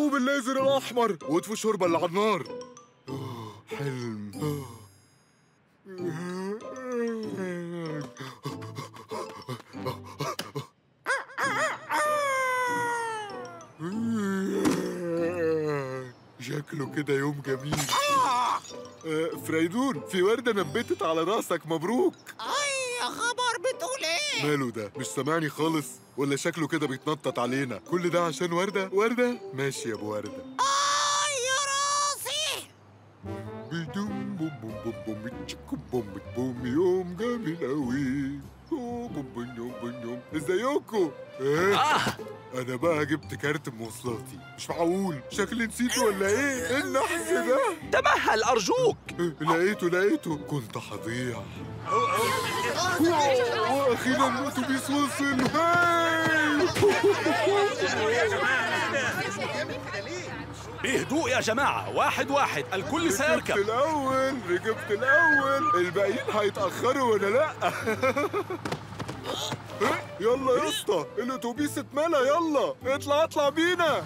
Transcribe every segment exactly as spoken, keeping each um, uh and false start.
التوه بالليزر الأحمر واطفوا الشوربة اللي على النار. حلم. شكله كده يوم جميل. آه فريدون، في وردة نبتت على راسك، مبروك. اي يا خبر، بتقول ايه؟ ماله ده؟ مش سامعني خالص ولا شكله كده بيتنطط علينا؟ كل ده عشان وردة؟ وردة؟ ماشي يا ابو وردة. اي يا راسي. بيدوم بوم بوم بوم بوم تشيكو بوم بوم، يوم جميل قوي. بوم بوم يوم بوم يوم. ازيكم؟ ايه؟ آه. انا بقى جبت كارت مواصلاتي. مش معقول، شكلي نسيته ولا ايه؟ ايه النحس ده؟ تمهل أرجوك. لقيته لقيته كنت هضيع. واخيرا الاتوبيس وصل. بهدوء يا جماعة، واحد واحد، الكل ركبت سيركب. الاول ركبت الاول، الباقيين هيتاخروا ولا لا؟ يلا يا اسطى، الاتوبيس اتملى، يلا اطلع اطلع بينا.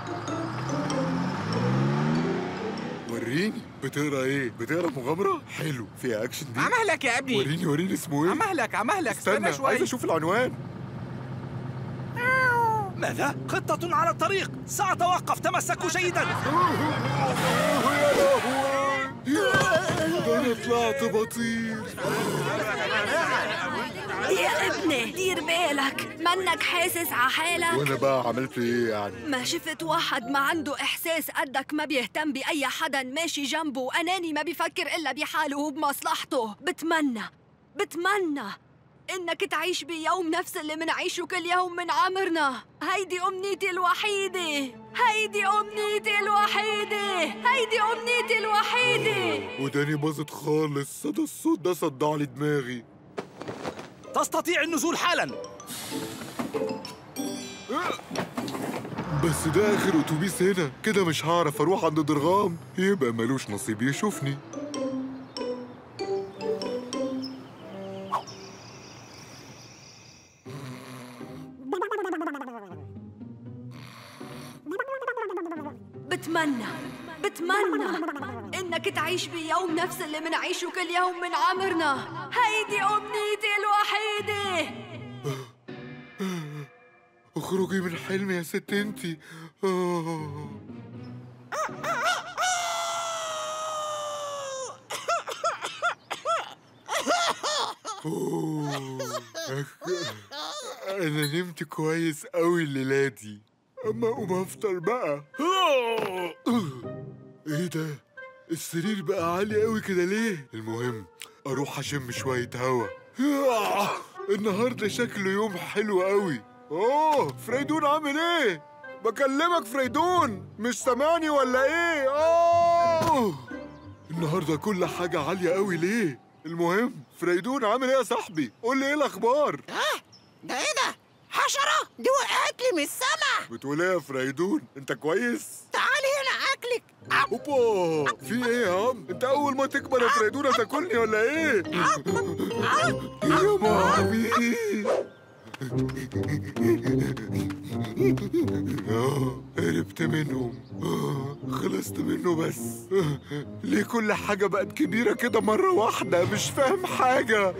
وريني بتقرا ايه؟ بتقرا مغامره؟ حلو، فيها اكشن دي. عمهلك يا ابني. وريني وريني اسمه ايه؟ عمهلك عمهلك استنى استنى عايز شوي. اشوف العنوان. ماذا؟ خطة على الطريق، سأتوقف، تمسكوا جيدا. يا لهوي، ده انا طلعت بطير. يا ابني دير بالك، منك حاسس ع حالك؟ وانا بقى عملت ايه يعني؟ ما شفت واحد ما عنده إحساس قدك، ما بيهتم بأي حدا ماشي جنبه، أناني ما بيفكر إلا بحاله وبمصلحته. بتمنى بتمنى إنك تعيش بيوم نفس اللي منعيشه كل يوم من عمرنا. هيدي أمنيتي الوحيدة، هيدي أمنيتي الوحيدة، هيدي أمنيتي الوحيدة. وداني باظت خالص، صدى الصوت ده صدع لي دماغي. تستطيع النزول حالا. بس ده آخر أتوبيس هنا، كده مش هعرف أروح عند درغام، يبقى ملوش نصيب يشوفني. بتمنى بتمنى إنك تعيش بيوم نفس اللي منعيشه كل يوم من عمرنا. هيدي أمنيتي الوحيدة. اخرجي من حلمي يا ست انتي. آه. أوه. أنا نمت كويس أوي الليلة دي، أما أقوم أفطر بقى. إيه ده؟ السرير بقى عالي أوي كده ليه؟ المهم أروح أشم شوية هوا. النهاردة شكله يوم حلو أوي. أوه فريدون عامل إيه؟ بكلمك فريدون، مش سامعني ولا إيه؟ أوه النهاردة كل حاجة عالية أوي ليه؟ المهم فريدون عامل إيه يا صاحبي؟ قول لي إيه الأخبار؟ ها؟ ده ايه ده؟ حشرة دي وقعت لي من السما. بتقول إيه يا فريدون؟ أنت كويس؟ تعالي هنا اكلك. اوبا، في ايه يا عم؟ انت اول ما تكبر يا فريدون هتاكلني ولا ايه؟ يا مامي. آه، هربت منهم. آه، خلصت منه بس. آه، ليه كل حاجة بقت كبيرة كده مرة واحدة؟ مش فاهم حاجة.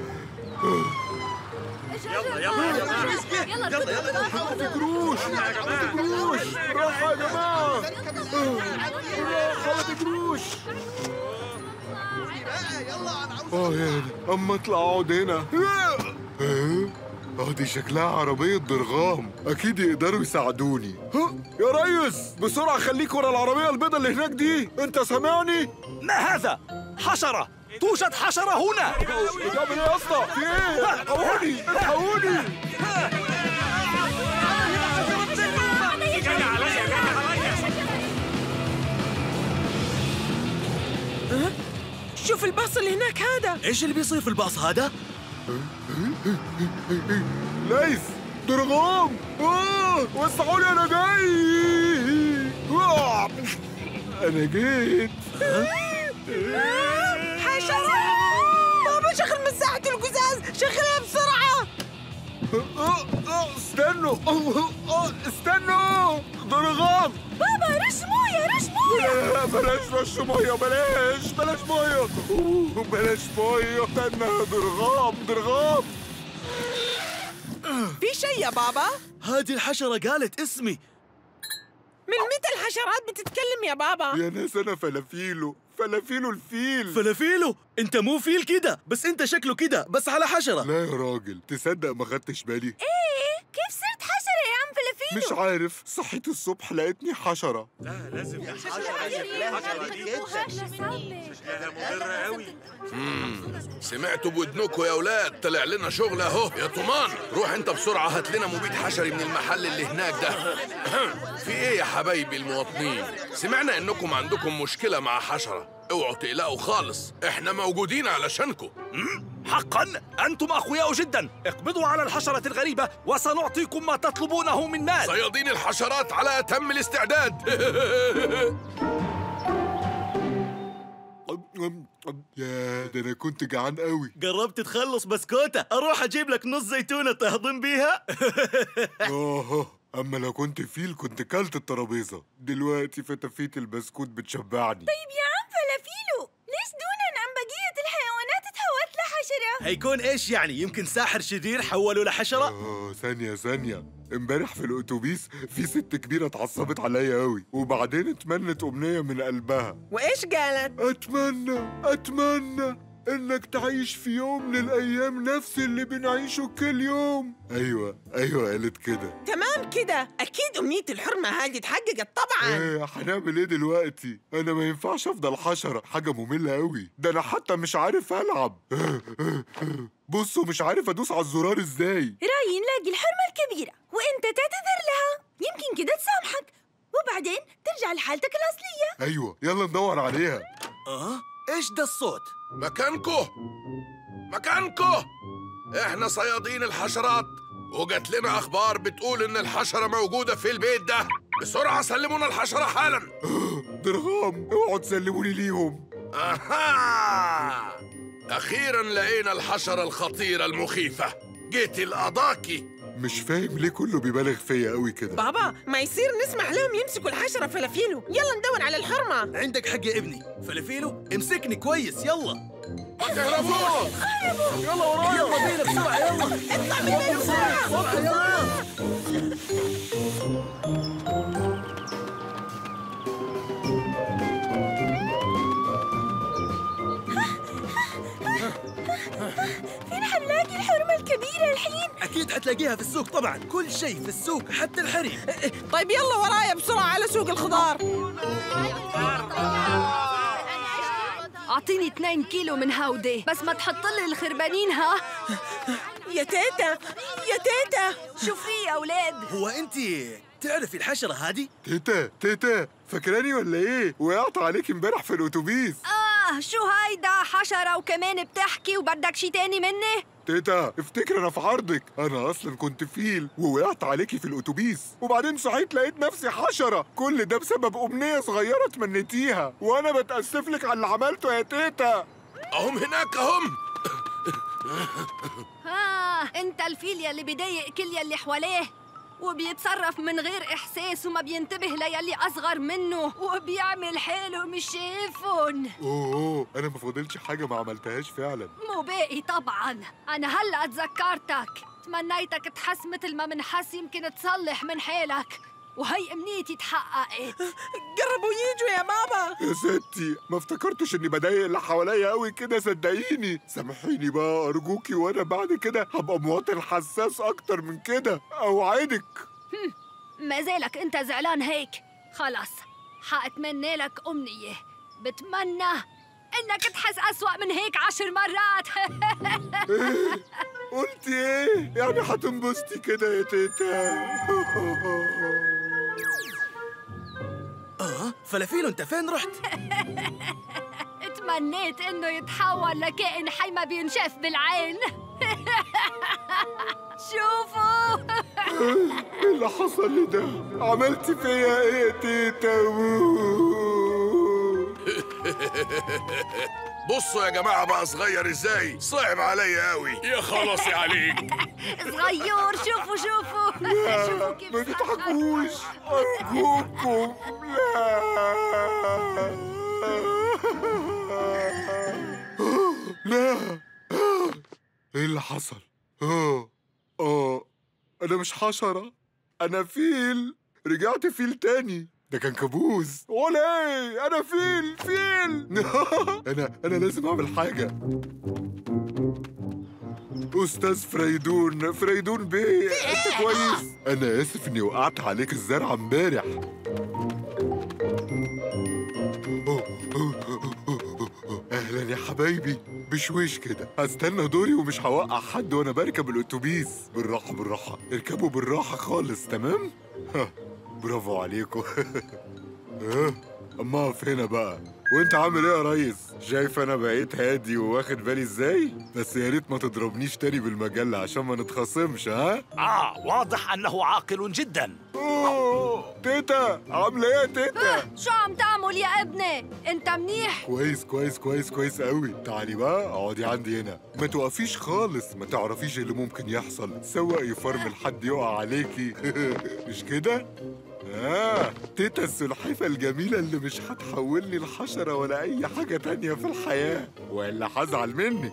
يلا يلا يا جماعة، يلا يلا يلا ما تجروش ما تجروش، راحة يا جماعة، راحة ما تجروش. اه يا اما اطلع اقعد هنا. اه اه دي شكلها عربية درغام، اكيد يقدروا يساعدوني. ها يا ريس بسرعة خليك ورا العربية البيضاء اللي هناك دي، انت سامعني؟ ما هذا؟ حشرة، توجد حشرة هنا. بتعمل ايه يا اسطى؟ في ايه؟ الحقوني الحقوني. شوف الباص اللي هناك هذا. ايش اللي بيصير في الباص هذا؟ ليث درغام، آه وسعوني انا جاي. آه. انا جيت. حشرة بابا، شغل مساحة القزاز، شغلها بسرعة. آه، آه، استنوا آه، آه، استنوا درغام. بابا رش مويه رش مويه. لا لا بلاش رش ميه، بلاش بلاش ميه، بلاش ميه. استنى، درغام درغام. في شيء يا بابا؟ هذه الحشرة قالت اسمي. من متى الحشرات بتتكلم يا بابا؟ يا ناس أنا فلافيلو، فلافيلو الفيل. فلافيلو؟ انت مو فيل كده، بس انت شكله كده بس على حشرة. لا يا راجل، تصدق ما خدتش بالي. ايه كيف صرت حشرة يا عم فلافيلو؟ مش عارف، صحيت الصبح لقيتني حشرة. لا لازم يا حشرة مضرة قوي. سمعتوا بودنكوا يا اولاد، طلع لنا شغل اهو. يا طومان روح انت بسرعه هات لنا مبيد حشري من المحل اللي هناك ده. في ايه يا حبايبي المواطنين؟ سمعنا انكم عندكم مشكله مع حشره. اوعوا تقلقوا خالص، احنا موجودين علشانكم. حقا انتم اقوياء جدا. اقبضوا على الحشرة الغريبة وسنعطيكم ما تطلبونه من مال. صيادين الحشرات على اتم الاستعداد. يا ده انا كنت جعان قوي. قربت تخلص بسكوتة، اروح اجيب لك نص زيتونة تهضم بيها. اه اما لو كنت فيل كنت كلت الترابيزة. دلوقتي فتافيت البسكوت بتشبعني. طيب يا عم فلافيلو، ليش دونا عن بقية الحيوانات تحولت لحشرة؟ هيكون ايش يعني؟ يمكن ساحر شرير حوله لحشرة؟ اه ثانية ثانية، امبارح في الاتوبيس في ست كبيرة اتعصبت عليا قوي، وبعدين اتمنت امنية من قلبها. وايش قالت؟ اتمنى اتمنى انك تعيش في يوم من الايام نفس اللي بنعيشه كل يوم. ايوه ايوه قالت كده. تمام كده، اكيد امنية الحرمة هذه اتحققت طبعا. ايه هنعمل ايه دلوقتي؟ انا ما ينفعش افضل حشرة، حاجة مملة قوي. ده انا حتى مش عارف العب. بصوا مش عارف ادوس على الزرار ازاي. رأيي نلاقي الحرمة الكبيرة وانت تعتذر لها، يمكن كده تسامحك وبعدين ترجع لحالتك الأصلية. ايوه يلا ندور عليها. اه ايش ده الصوت؟ مكانكو مكانكو احنا صيادين الحشرات، وجات لنا اخبار بتقول ان الحشرة موجودة في البيت ده. بسرعة سلمونا الحشرة حالا. درغام اوعوا تسلموني ليهم. اها، اخيرا لقينا الحشرة الخطيرة المخيفة. جيت القضاكي. مش فاهم ليه كله بيبالغ فيا قوي كده. بابا ما يصير نسمح لهم يمسكوا الحشرة فلافيلو، يلا ندور على الحرمة. عندك حق يا ابني. فلافيلو امسكني كويس يلا. اهربوا يلا ورايا، يلا بينا بسرعة، يلا اطلع من هنا بسرعة. يلا. فين حنلاقي الحرمة الكبيرة الحين؟ اكيد حتلاقيها في السوق طبعا، كل شيء في السوق حتى الحريم. طيب يلا ورايا بسرعة على سوق الخضار. أعطيني اثنين كيلو من هودي، بس ما تحط لي الخربانين ها. يا تيتا يا تيتا، شو في يا أولاد؟ هو انت تعرفي الحشرة هذه؟ تيتا تيتا فاكراني ولا ايه؟ وقعت عليك امبارح في الاتوبيس. آه شو هيدا حشرة وكمان بتحكي وبدك شي تاني مني؟ تيتا افتكر انا في عرضك، انا اصلا كنت فيل ووقعت عليكي في الاتوبيس، وبعدين صحيت لقيت نفسي حشرة. كل ده بسبب امنية صغيرة تمنيتيها، وانا بتأسف لك على اللي عملته يا تيتا. اهم هناك اهم. آه أنت الفيل يلي بيضايق كل يلي حواليه وبيتصرف من غير إحساس وما بينتبه ليلي أصغر منه وبيعمل حاله مش شايفهم. اوه اوه انا ما فاضلش حاجة ما عملتهاش فعلا. مو باقي طبعا. أنا هلأ تذكرتك، تمنيتك تحس مثل ما منحس، يمكن تصلح من حالك، وهي امنيتي تحققت. قربوا يجوا يا بابا. يا ستي ما افتكرتش اني بضايق اللي حواليا قوي كده، صدقيني. سامحيني بقى ارجوكي، وانا بعد كده هبقى مواطن حساس اكتر من كده، اوعدك. ما زالك انت زعلان هيك؟ خلص حأتمنى لك امنية، بتمنى انك تحس اسوأ من هيك عشر مرات. ايه قلتي ايه؟ يعني هتنبسطي كده يا تيتا؟ اه فلافيلو انت فين رحت؟ تمنيت انه يتحول لكائن حي ما بينشاف بالعين. شوفوا. ايه اللي حصل لي ده؟ عملتي فيا ايه يا تيتا؟ بصوا يا جماعة بقى صغير ازاي، صعب عليا قوي. يا خلاصي عليك. صغير، شوفوا شوفوا. لا ما تضحكوش أرجوكم. لا لا. ايه اللي حصل؟ اه اه انا مش حشرة، انا فيل. رجعت فيل تاني. ده كان كابوس ولا ايه؟ انا فيل فيل. انا انا لازم اعمل حاجة. استاذ فريدون، فريدون بيه، انت كويس؟ انا اسف اني وقعت عليك الزرعة امبارح. اهلا يا حبايبي. بشويش كده، هستنى دوري ومش هوقع حد وانا بركب الاتوبيس. بالراحه بالراحه، اركبوا بالراحه خالص. تمام؟ ها برافو عليكم. ها اما اقف هنا بقى. وانت عامل ايه يا ريس؟ شايف انا بقيت هادي وواخد بالي ازاي؟ بس يا ريت ما تضربنيش تاني بالمجله عشان ما نتخاصمش. ها؟ اه واضح انه عاقل جدا. اوه تيتا، عامله ايه يا تيتا؟ شو عم تعمل يا ابني؟ انت منيح؟ كويس كويس كويس كويس قوي. تعالي بقى اقعدي عندي هنا. ما توقفيش خالص، ما تعرفيش اللي ممكن يحصل. سواق يفرمل حد يقع عليكي. مش كده؟ آه تيتا السلحفة الجميلة اللي مش هتحولني لحشرة ولا أي حاجة تانية في الحياة، وإلا هزعل مني.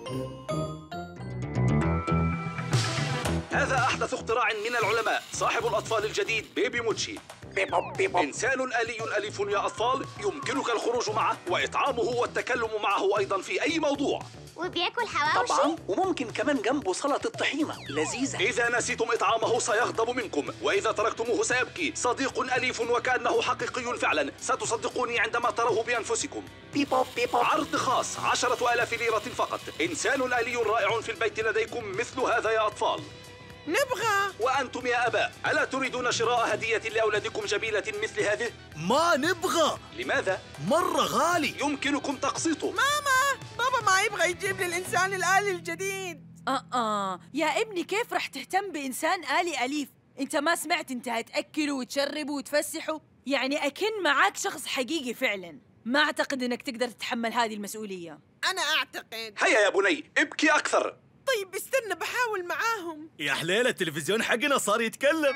هذا أحدث اختراع من العلماء صاحب الأطفال الجديد بيبي موتشي. إنسان آلي أليف يا أطفال، يمكنك الخروج معه وإطعامه والتكلم معه أيضا في أي موضوع. وبياكل حواوشي؟ طبعا، وممكن كمان جنبه سلطة الطحينة لذيذة. إذا نسيتم إطعامه سيغضب منكم، وإذا تركتموه سيبكي. صديق أليف وكأنه حقيقي فعلا، ستصدقوني عندما تروه بأنفسكم. بيبو بيبو. عرض خاص عشرة آلاف ليرة فقط. إنسان آلي رائع في البيت لديكم مثل هذا يا أطفال. نبغى. وأنتم يا أباء، ألا تريدون شراء هدية لأولادكم جميلة مثل هذه؟ ما نبغى. لماذا؟ مرة غالي. يمكنكم تقسيطه. ماما، بابا ما يبغى يجيب لي الإنسان الآلي الجديد. آه يا ابني، كيف رح تهتم بإنسان آلي أليف؟ أنت ما سمعت أنت هتأكله وتشربه وتفسحه؟ يعني أكن معاك شخص حقيقي فعلاً. ما أعتقد أنك تقدر تتحمل هذه المسؤولية. أنا أعتقد. هيا يا بني، ابكي أكثر. طيب استنى بحاول معاهم. يا حليلة، التلفزيون حقنا صار يتكلم.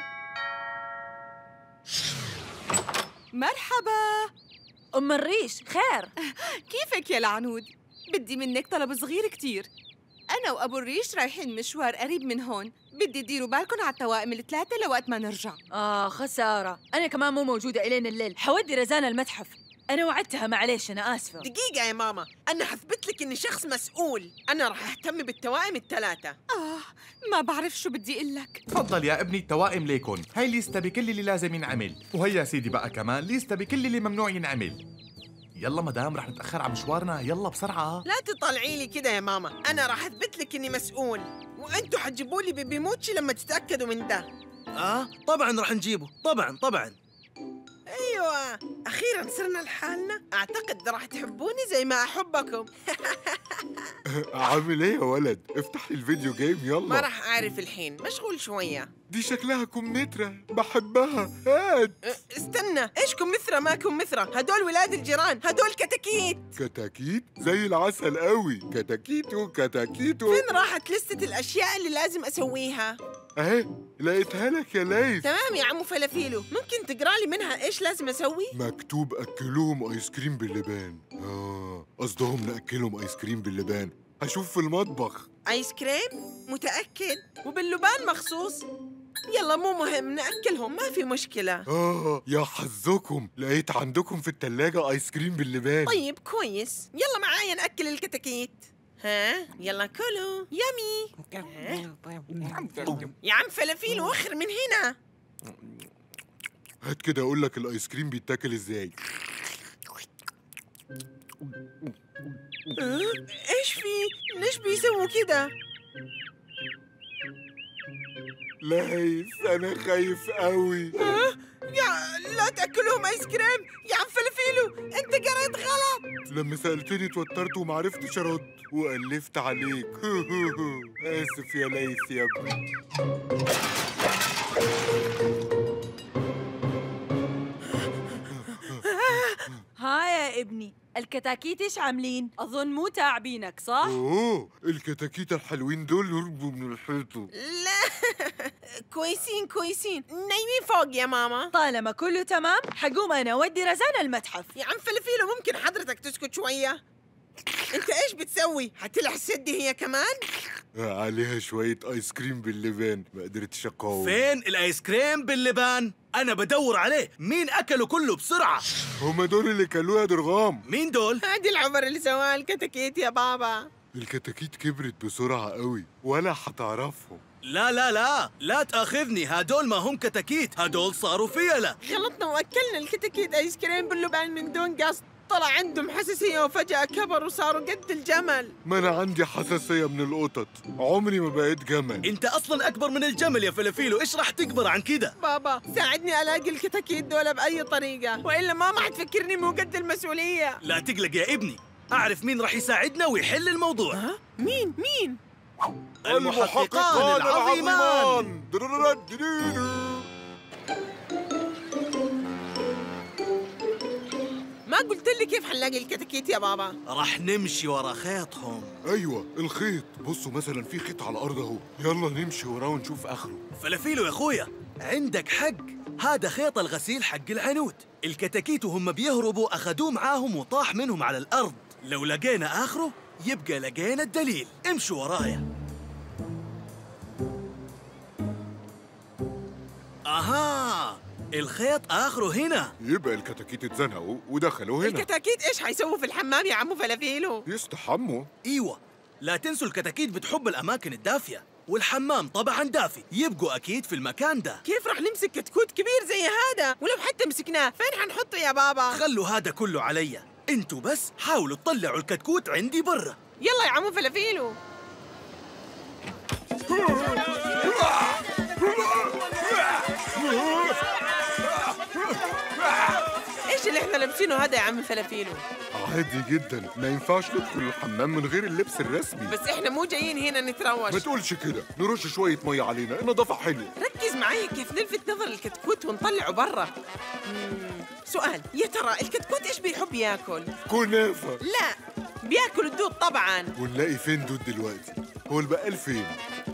مرحبا. أم الريش، خير؟ كيفك يا العنود؟ بدي منك طلب صغير كتير. أنا وأبو الريش رايحين مشوار قريب من هون، بدي ديروا بالكم على التوائم الثلاثة لوقت ما نرجع. آه خسارة، أنا كمان مو موجودة إلين الليل. حودي رزانة المتحف. أنا وعدتها، معليش أنا آسفة. دقيقة يا ماما، أنا حثبت لك إني شخص مسؤول. أنا راح أهتم بالتوائم الثلاثة. آه ما بعرف شو بدي أقول لك. تفضل يا ابني، التوائم ليكن. هاي ليستة بكل اللي لازم ينعمل، وهي يا سيدي بقى كمان ليستة بكل اللي ممنوع ينعمل. يلا مدام، رح نتأخر على مشوارنا، يلا بسرعة. لا تطلعي لي كده يا ماما، أنا راح أثبت لك إني مسؤول، وأنتوا حتجيبوا لي بيبي موتشي لما تتأكدوا من ده. آه طبعا رح نجيبه، طبعا طبعا. أيوة، أخيراً صرنا لحالنا. أعتقد راح تحبوني زي ما أحبكم. عامل ايه يا ولد؟ افتح لي الفيديو جيم يلا. ما راح أعرف الحين، مشغول شوية. دي شكلها كمثرى، بحبها. هات. استنى، إيش كمثرى ما كمثرى؟ هدول ولاد الجيران، هدول كتاكيت. كتاكيت؟ زي العسل قوي. كتاكيتو كتاكيتو. فين راحت لستة الأشياء اللي لازم أسويها؟ اهي لقيتها لك يا ليث. تمام يا عمو فلافيلو، ممكن تقرا لي منها ايش لازم اسوي؟ مكتوب اكلوهم ايس كريم باللبان. اه قصدهم ناكلهم ايس كريم باللبان. هشوف في المطبخ. ايس كريم؟ متاكد؟ وباللبان مخصوص؟ يلا مو مهم، ناكلهم ما في مشكله. اه يا حظكم، لقيت عندكم في الثلاجه ايس كريم باللبان. طيب كويس، يلا معايا ناكل الكتاكيت. ها يلا كلوا. يامي. يا عم فلافيل وخر من هنا. هات كده اقول لك الايس كريم بيتاكل ازاي. أه؟ ايش في؟ ليش بيسووا كده؟ ليث انا خايف قوي. أه؟ يا لا تاكلهم ايس كريم يا عم فلافيلو، انت قريت غلط. لما سالتني اتوترت ومعرفتش ارد وألفت عليك. اسف يا ليث يا ابني. هاي يا ابني، الكتاكيت ايش عاملين؟ أظن مو تعبينك صح؟ اوه الكتاكيت الحلوين دول هربوا من الحيطة. لا كويسين كويسين، نايمين فوق يا ماما. طالما كله تمام حقوم أنا أودي رزان المتحف. يا عم فلفيلو ممكن حضرتك تسكت شوية؟ انت ايش بتسوي؟ هتلع السدي هي كمان؟ عليها شوية آيس كريم باللبان، ما قدرتش أقاوم. فين الآيس كريم باللبان؟ أنا بدور عليه، مين أكله كله بسرعة؟ هما دول اللي كلوه يا درغام. مين دول؟ هادي العمر اللي سواها الكتاكيت يا بابا. الكتاكيت كبرت بسرعة قوي ولا حتعرفهم. لا لا لا، لا تأخذني، هدول ما هم كتاكيت، هدول صاروا فيلة. غلطنا وأكلنا الكتاكيت آيس كريم باللبان من دون قصد، طلع عندهم حساسية وفجأة كبروا وصاروا قد الجمل. ما أنا عندي حساسية من القطط، عمري ما بقيت جمل. أنت أصلاً أكبر من الجمل يا فلافيلو، إيش راح تكبر عن كده؟ بابا ساعدني ألاقي الكتاكيت دول بأي طريقة، وإلا ماما حتفكرني مو قد المسؤولية. لا تقلق يا ابني، أعرف مين راح يساعدنا ويحل الموضوع. ها؟ مين؟ مين؟ المحققان العظيمان. ما قلت لي كيف حنلاقي الكتاكيت يا بابا؟ راح نمشي ورا خيطهم. أيوة الخيط، بصوا مثلا في خيط على الأرض أهو، يلا نمشي وراه ونشوف آخره. فلافيلو يا أخويا عندك حق، هذا خيط الغسيل حق العنود. الكتاكيت وهم بيهربوا أخذوه معاهم وطاح منهم على الأرض. لو لقينا آخره يبقى لقينا الدليل. امشوا ورايا. أها، الخيط آخره هنا. يبقى الكتاكيت اتزنقوا ودخلوا هنا. الكتاكيت إيش حيسووا في الحمام يا عمو فلافيلو؟ يستحموا. ايوه، لا تنسوا الكتاكيت بتحب الاماكن الدافيه، والحمام طبعا دافي، يبقوا اكيد في المكان ده. كيف راح نمسك كتكوت كبير زي هذا؟ ولو حتى مسكناه فين حنحطه يا بابا؟ خلوا هذا كله عليا، انتوا بس حاولوا تطلعوا الكتكوت عندي برا. يلا يا عمو فلافيلو. ايش اللي احنا لابسينه هذا يا عم فلافيلو؟ عادي جدا، ما ينفعش ندخل الحمام من غير اللبس الرسمي. بس احنا مو جايين هنا نتروش. ما تقولش كده، نرش شوية مية علينا، النظافة حلوة. ركز معي كيف نلفت نظر الكتكوت ونطلعه برا. سؤال، يا ترى الكتكوت ايش بيحب ياكل؟ كنافة. لا، بياكل الدود طبعا. ونلاقي فين دود دلوقتي؟ هو البقال فين؟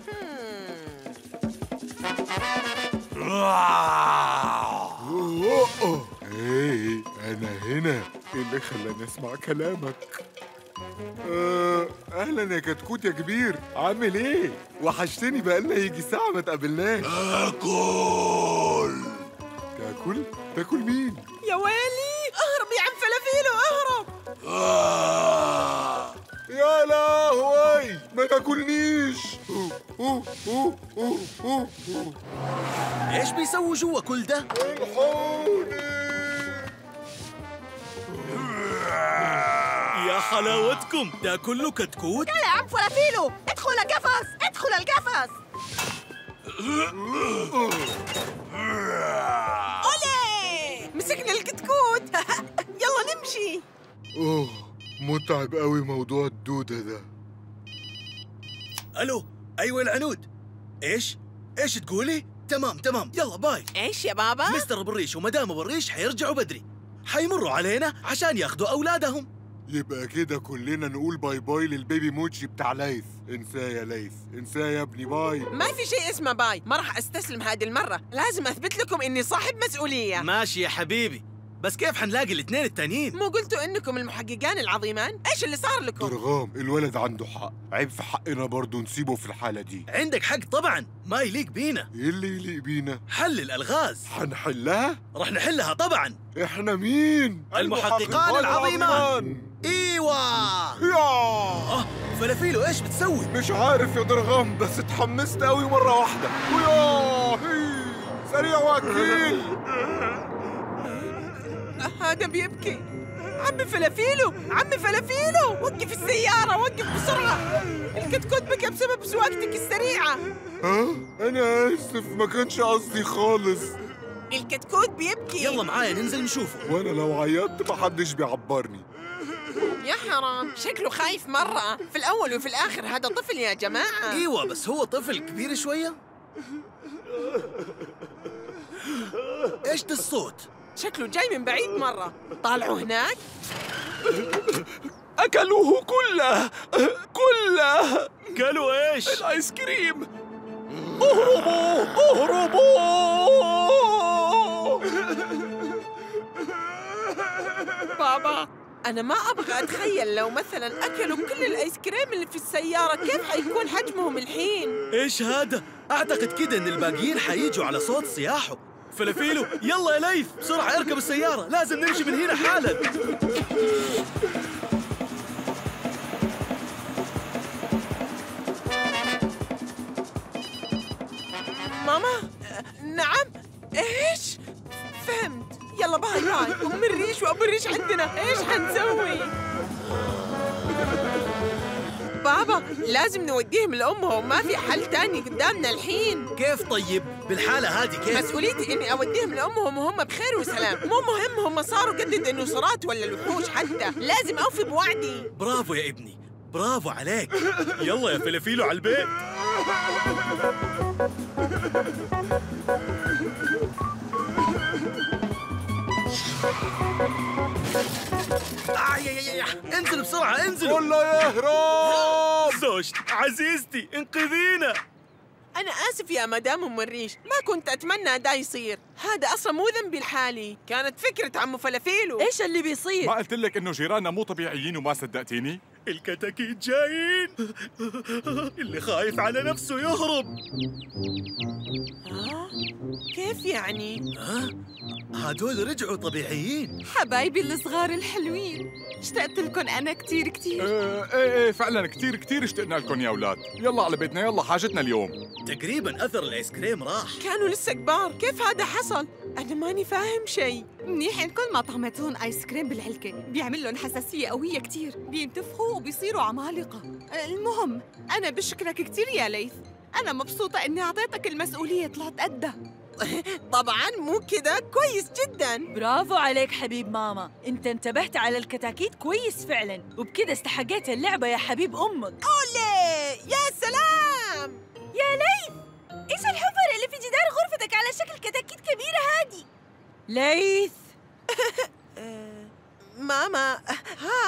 اوه ايه انا هنا، ايه اللي خلاني اسمع كلامك؟ آه، اهلا يا كتكوت يا كبير، عامل ايه؟ وحشتني بقالنا يجي ساعة ما تقابلناش. اكل تاكل؟ تاكل مين؟ يا ويلي، اهرب يا عم فلافيلو اهرب. آه. يا لهوي ما تاكلنيش. أوه أوه أوه أوه أوه أوه. ايش بيسووا جوا كل ده؟ الحقوني. يا حلاوتكم، ده كله كتكوت؟ يلا يا عم فلافيلو، ادخل القفص، ادخل القفص. أولي، مسكنا الكتكوت. يلا نمشي. اوه متعب قوي موضوع الدودة ده. الو، ايوه العنود. ايش؟ ايش تقولي؟ تمام تمام، يلا باي. ايش يا بابا؟ مستر ابو الريش ومدام ابو الريش حيرجعوا بدري، حيمروا علينا عشان ياخذوا اولادهم. يبقى كده كلنا نقول باي باي للبيبي موتشي بتاع ليث. انساه يا ليث، انساه يا ابني، باي. ما في شيء اسمه باي، ما راح استسلم هذه المرة، لازم اثبت لكم اني صاحب مسؤولية. ماشي يا حبيبي، بس كيف حنلاقي الاثنين التانيين؟ مو قلتوا انكم المحققان العظيمان؟ ايش اللي صار لكم؟ درغام الولد عنده حق، عيب في حقنا برضه نسيبه في الحالة دي. عندك حق طبعا، ما يليق بينا. ايه اللي يليق بينا؟ حل الالغاز. حنحلها؟ رح نحلها طبعا. احنا مين؟ المحققان العظيمان. ايوه. يا اه فلافيلو ايش بتسوي؟ مش عارف يا درغام، بس اتحمست قوي مرة واحدة. ويا هي سريع وكيل. هذا بيبكي. عمي فلافيلو، عمي فلافيلو، وقف السيارة، وقف بسرعة. الكتكوت بكى بسبب سواقتك السريعة. ها؟ أنا آسف، ما كانش قصدي خالص. الكتكوت بيبكي. يلا معايا ننزل نشوفه. وأنا لو عيطت محدش بيعبرني. يا حرام، شكله خايف مرة. في الأول وفي الآخر هذا طفل يا جماعة. ايوه بس هو طفل كبير شوية. ايش ده الصوت؟ شكله جاي من بعيد مرة. طالعوا هناك. أكلوه كله كله. قالوا إيش؟ الآيس كريم. اهربوا اهربوا. بابا أنا ما أبغى أتخيل لو مثلاً أكلوا كل الآيس كريم اللي في السيارة، كيف حيكون حجمهم الحين؟ إيش هذا؟ أعتقد كده إن الباقيين حييجوا على صوت صياحه. فلافيلو يلا يا ليث بسرعة اركب السيارة، لازم نمشي من هنا حالاً. ماما؟ نعم؟ إيش؟ فهمت. يلا باي باي. أم الريش وأبو الريش عندنا، إيش حنسوي؟ بابا لازم نوديهم لأمهم، ما في حل تاني قدامنا الحين. كيف طيب؟ بالحالة هذه كيف؟ مسؤوليتي إني أوديهم لأمهم وهم بخير وسلام، مو مهم هم صاروا قد الديناصورات ولا الوحوش حتى، لازم أوفي بوعدي. برافو يا ابني، برافو عليك. يلا يا فلافيلو على البيت. آه يا يا يا. انزل بسرعة انزل. ولا يهرب. زوجتي عزيزتي انقذينا. أنا آسف يا مدام أم الريش، ما كنت أتمنى ده يصير، هذا أصلا مو ذنبي لحالي، كانت فكرة عمو فلافيلو. إيش اللي بيصير؟ ما قلت لك إنه جيراننا مو طبيعيين وما صدقتيني؟ الكتاكيت جايين. اللي خايف على نفسه يهرب. ها؟ كيف يعني؟ ها؟ هدول رجعوا طبيعيين. حبايبي الصغار الحلوين، اشتقت لكم أنا كتير كتير. ايه ايه ايه فعلا كتير كتير اشتقنا لكم يا أولاد. يلا على بيتنا، يلا حاجتنا اليوم. تقريبا أثر الآيس كريم راح. كانوا لسه كبار، كيف هذا حصل؟ أنا ماني فاهم شيء. منيح إنكم ما طعمتوهم آيس كريم بالعلكة، بيعمل لهم حساسية قوية كتير، بينتفخوا وبيصيروا عمالقة. المهم أنا بشكرك كتير يا ليث، أنا مبسوطة إني أعطيتك المسؤولية، طلعت قدها. طبعاً مو كده، كويس جداً. برافو عليك حبيب ماما، انت انتبهت على الكتاكيت كويس فعلا، وبكده استحقيت اللعبة يا حبيب امك. أولي يا سلام. يا ليث، ايش الحفر اللي في جدار غرفتك على شكل كتاكيت كبيرة هادي؟ ليث. ماما